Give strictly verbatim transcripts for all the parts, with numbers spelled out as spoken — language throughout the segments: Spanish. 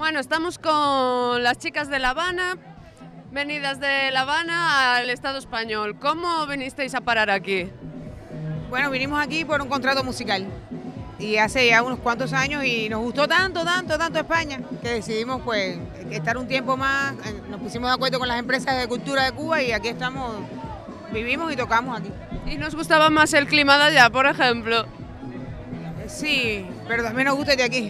Bueno, estamos con las chicas de La Habana, venidas de La Habana al Estado español. ¿Cómo vinisteis a parar aquí? Bueno, vinimos aquí por un contrato musical y hace ya unos cuantos años y nos gustó tanto, tanto, tanto España que decidimos pues estar un tiempo más, nos pusimos de acuerdo con las empresas de cultura de Cuba y aquí estamos, vivimos y tocamos aquí. ¿Y nos gustaba más el clima de allá, por ejemplo? Sí, pero también nos gusta el de aquí.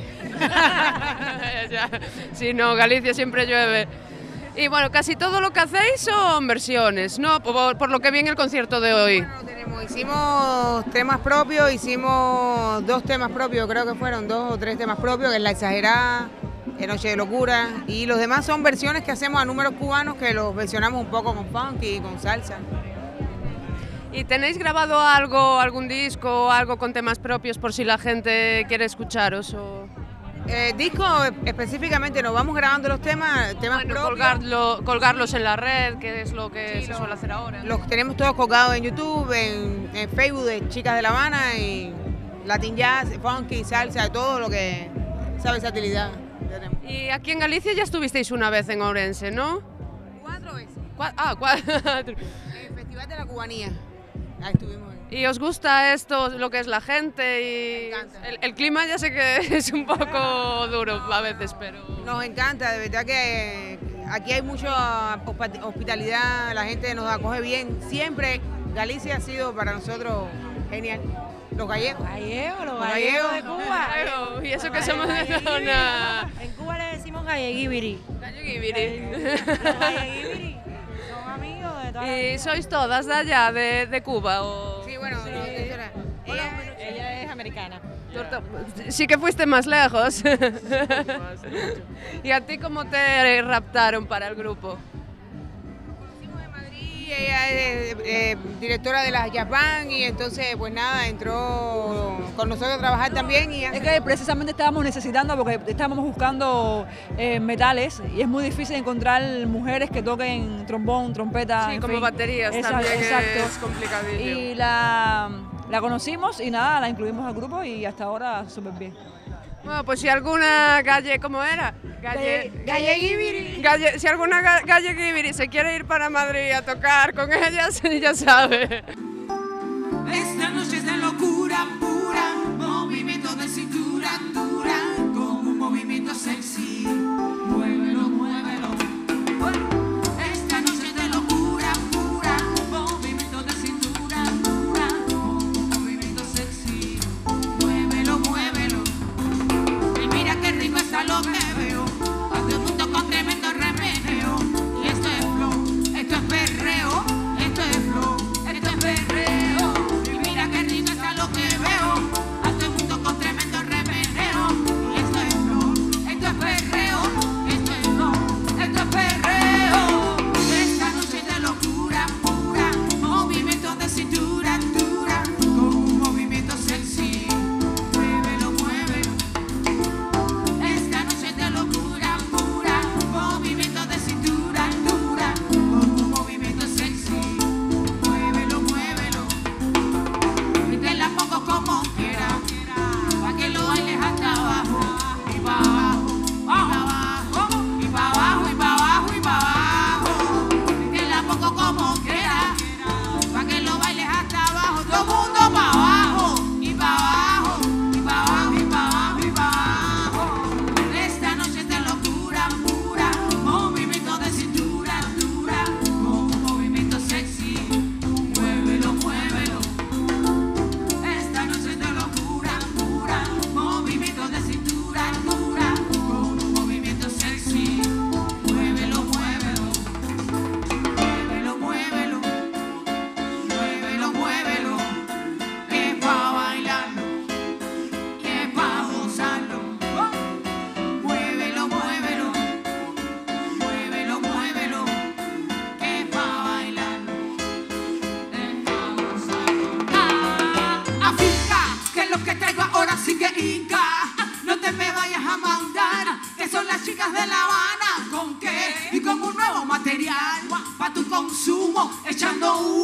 Sí, no, Galicia siempre llueve. Y bueno, casi todo lo que hacéis son versiones, ¿no? Por, por lo que vi en el concierto de hoy. Bueno, tenemos, hicimos temas propios, hicimos dos temas propios, creo que fueron dos o tres temas propios, que es La Exagerada, El Noche de Locura, y los demás son versiones que hacemos a números cubanos que los versionamos un poco con funky y con salsa. ¿Y tenéis grabado algo, algún disco, algo con temas propios por si la gente quiere escucharos? O... Eh, disco específicamente no, vamos grabando los temas, temas bueno, propios. Colgarlo, colgarlos en la red, que es lo que sí, se lo, suele hacer ahora. Los tenemos todos colgados en YouTube, en, en Facebook de Chicas de La Habana y Latin Jazz, funky, salsa, todo lo que sabe versatilidad. Y aquí en Galicia ya estuvisteis una vez en Ourense, ¿no? Cuatro veces. ¿Cu ah, cuatro. En el Festival de la Cubanía. Ahí estuvimos. ¿Y os gusta esto, lo que es la gente? Y Me encanta. El, el clima ya sé que es un poco duro a veces, pero... Nos encanta, de verdad que aquí hay mucha hospitalidad, la gente nos acoge bien. Siempre Galicia ha sido para nosotros genial. Los gallegos. Gallegos, los, Los gallegos de gallegos. Cuba. Y eso que somos de zona... En Cuba le decimos galleguibiri. Galleguibiri. Los galleguibiri son amigos de toda la ¿Y vida. sois todas de allá, de, de Cuba? O... Sí, bueno, Sí. no, eso era- ella, Ella es americana. Sí que fuiste más lejos. ¿Y a ti cómo te raptaron para el grupo? conocimos de Madrid, ella es eh, directora de las Jazz Band y entonces pues nada, entró con nosotros a trabajar también y Es que precisamente estábamos necesitando, porque estábamos buscando eh, metales y es muy difícil encontrar mujeres que toquen trombón, trompeta. Sí, en como fin. baterías Exacto, también, exacto. es complicadillo. Y la, la conocimos y nada, la incluimos al grupo y hasta ahora súper bien. Bueno, pues si alguna galle, ¿cómo era? Galle, Galleguibiri. galle, si alguna ga- galleguibiri se quiere ir para Madrid a tocar con ellas, ya sabe. Esta noche es de locura pura, movimiento de cintura dura, con un movimiento sexy. Muévelo, muévelo. Esta noche es de locura pura, movimiento de cintura dura, con un movimiento sexy. Muévelo, muévelo. Y mira qué rico está lo que veo, a todo el mundo con tremendo remeneo. Y esto es flow, esto es perreo, esto es flow, esto es perreo. Y mira qué rico está lo que veo, a todo el mundo con tremendo remeneo. Y esto es flow, esto es perreo, esto es flow, esto es perreo. Esta noche es de locura pura, movimiento de cintura dura, con un movimiento sexy. Muévelo, muévelo. Esta noche es de locura pura, movimiento de cintura dura, con un movimiento sexy. Muévelo, muévelo. Y te la pongo como quiera, pa' que lo bailes hasta abajo y pa' abajo, abajo, y pa' abajo, y pa' abajo, y pa' abajo. Y te la pongo como quiera, pa' que lo bailes hasta abajo, todo el mundo pa' abajo, y pa' abajo, y pa' abajo, y pa' abajo, y pa' abajo. Esta noche es de locura pura, movimiento de cintura dura, con un movimiento sexy. Muévelo, muévelo. Esta noche es de locura pura, movimiento de cintura dura, con un movimiento sexy. Muévelo, muévelo. Muévelo, muévelo. Muévelo, muévelo. Que es pa' bailarlo y es pa' gozarlo. Muévelo, muévelo. Muévelo, muévelo. Que es pa' bailarlo. Es pa' gozarlo. Ah, África, que es lo que traigo ahora sí que inca. No te me vayas a mandar, que son las chicas de La Habana. ¿Con qué? Y con un nuevo material pa' tu consumo, echando